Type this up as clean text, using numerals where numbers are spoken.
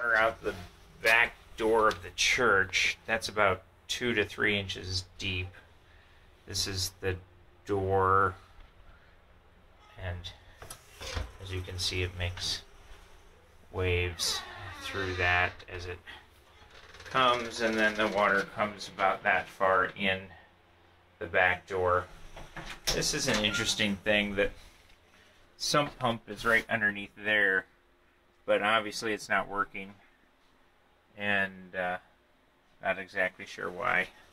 water out the back door of the church. That's about 2 to 3 inches deep. This is the door, and as you can see, it makes waves through that as it comes, and then the water comes about that far in the back door. This is an interesting thing, that sump pump is right underneath there, but obviously it's not working, and not exactly sure why.